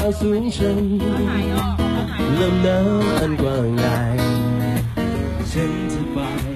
สูงชันลำน้ำอันกว้างใหญ่ฉันจะไป